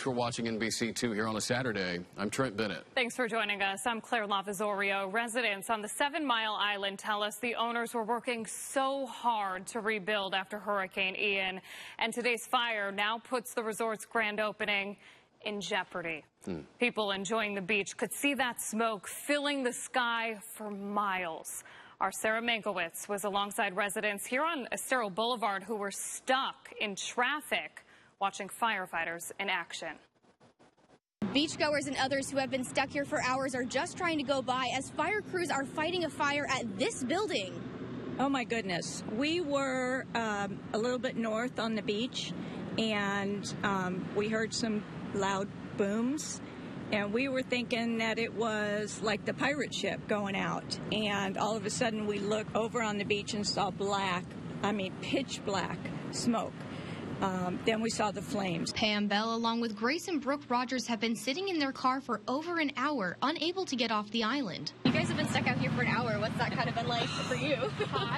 for watching NBC2 here on a Saturday. I'm Trent Bennett. Thanks for joining us. I'm Claire Lavazorio. Residents on the 7 Mile Island tell us the owners were working so hard to rebuild after Hurricane Ian. And today's fire now puts the resort's grand opening in jeopardy. People enjoying the beach could see that smoke filling the sky for miles. Our Sarah Mankiewicz was alongside residents here on Estero Boulevard who were stuck in traffic watching firefighters in action. Beachgoers and others who have been stuck here for hours are just trying to go by as fire crews are fighting a fire at this building. Oh my goodness. We were a little bit north on the beach and we heard some loud booms and we were thinking that it was like the pirate ship going out, and all of a sudden we looked over on the beach and saw pitch black smoke. Then we saw the flames. Pam Bell, along with Grace and Brooke Rogers, have been sitting in their car for over an hour, unable to get off the island. You guys have been stuck out here for an hour. What's that kind of been like for you? Hot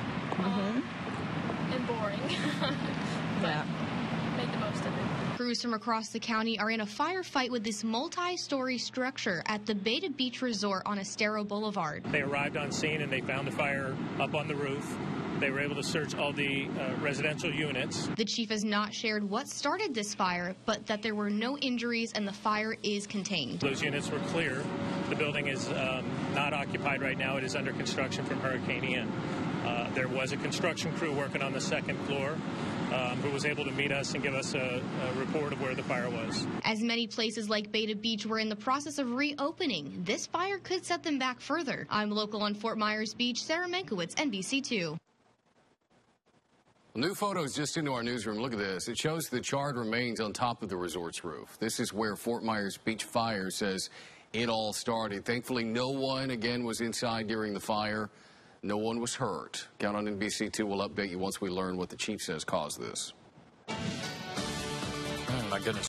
and boring. Yeah. Make the most of it. Crews from across the county are in a firefight with this multi-story structure at the Beta Beach Resort on Estero Boulevard. They arrived on scene and they found the fire up on the roof. They were able to search all the residential units. The chief has not shared what started this fire, but that there were no injuries and the fire is contained. Those units were clear. The building is not occupied right now. It is under construction from Hurricane Ian. There was a construction crew working on the second floor who was able to meet us and give us a report of where the fire was. As many places like Beta Beach were in the process of reopening, this fire could set them back further. I'm local on Fort Myers Beach, Sarah Mankiewicz, NBC2. New photos just into our newsroom. Look at this. It shows the charred remains on top of the resort's roof. This is where Fort Myers Beach Fire says it all started. Thankfully, no one, again, was inside during the fire. No one was hurt. Count on NBC2. We'll update you once we learn what the chief says caused this. Oh, my goodness.